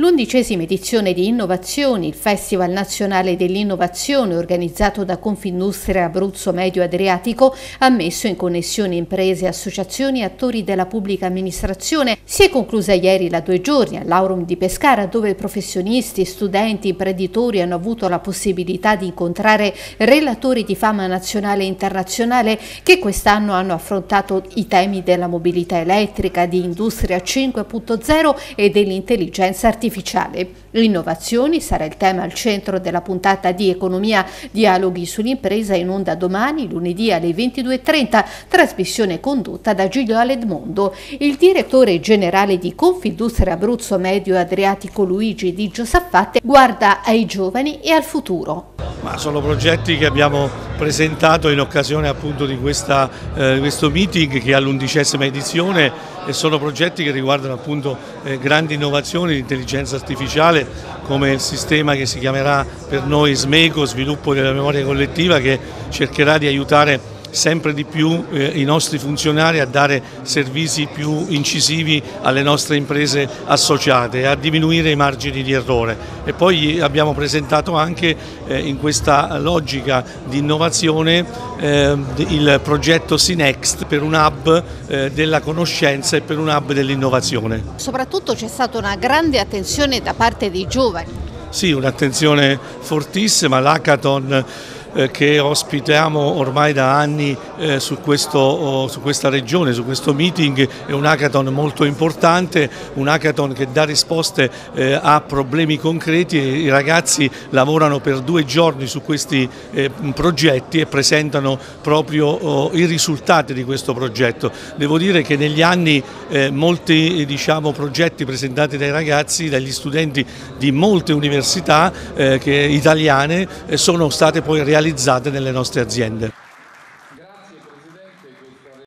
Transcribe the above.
L'11ª edizione di Innovazioni, il Festival Nazionale dell'Innovazione organizzato da Confindustria Abruzzo Medio Adriatico, ha messo in connessione imprese, associazioni e attori della pubblica amministrazione. Si è conclusa ieri da 2 giorni all'Aurum di Pescara, dove professionisti, studenti, imprenditori hanno avuto la possibilità di incontrare relatori di fama nazionale e internazionale che quest'anno hanno affrontato i temi della mobilità elettrica, di Industria 5.0 e dell'intelligenza artificiale. Innovazioni sarà il tema al centro della puntata di Economia Dialoghi sull'impresa, in onda domani, lunedì alle 22:30, trasmissione condotta da Giulio Aledmondo. Il direttore generale di Confindustria Abruzzo Medio Adriatico, Luigi Di Giosaffatte, guarda ai giovani e al futuro. Ma sono progetti che abbiamo presentato in occasione appunto di questo meeting, che è all'11ª edizione, e sono progetti che riguardano appunto grandi innovazioni di intelligenza artificiale, come il sistema che si chiamerà per noi SMECO, sviluppo della memoria collettiva, che cercherà di aiutare sempre di più i nostri funzionari a dare servizi più incisivi alle nostre imprese associate e a diminuire i margini di errore. E poi abbiamo presentato anche in questa logica di innovazione il progetto SINEXT, per un hub della conoscenza e per un hub dell'innovazione. Soprattutto c'è stata una grande attenzione da parte dei giovani. Sì, un'attenzione fortissima. L'hackathon che ospitiamo ormai da anni su questa regione, su questo meeting, è un hackathon molto importante, un hackathon che dà risposte a problemi concreti, e i ragazzi lavorano per 2 giorni su questi progetti e presentano proprio i risultati di questo progetto. Devo dire che negli anni molti progetti presentati dai ragazzi, dagli studenti di molte università italiane, sono state poi realizzate nelle nostre aziende.